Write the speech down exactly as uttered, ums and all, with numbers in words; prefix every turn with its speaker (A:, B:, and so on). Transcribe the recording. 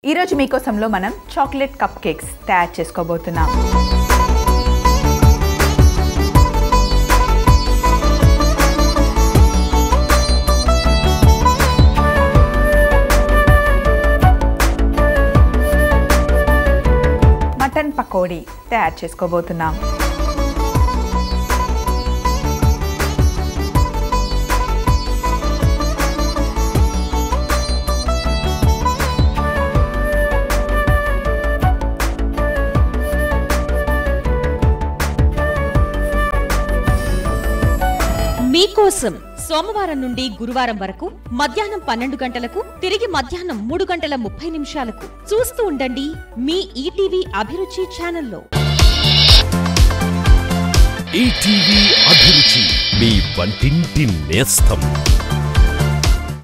A: ఈ రోజు మీకోసంలో మనం చాక్లెట్ కప్ కేక్స్ తయారు చేసుకోబోతున్నాం. మటన్ పకోడీ తయారు చేసుకోబోతున్నాం.
B: మీ కోసం సోమవారం నుండి గురువారం వరకు మధ్యాహ్నం పన్నెండు గంటలకు తిరిగి మధ్యాహ్నం మూడు గంటల ముప్పై నిమిషాలకు చూస్తూ ఉండండి మీ ఈటీవీ అభిరుచి ఛానల్లో.
C: ఈటీవీ అభిరుచి, మీ వంటింటి నేస్తం.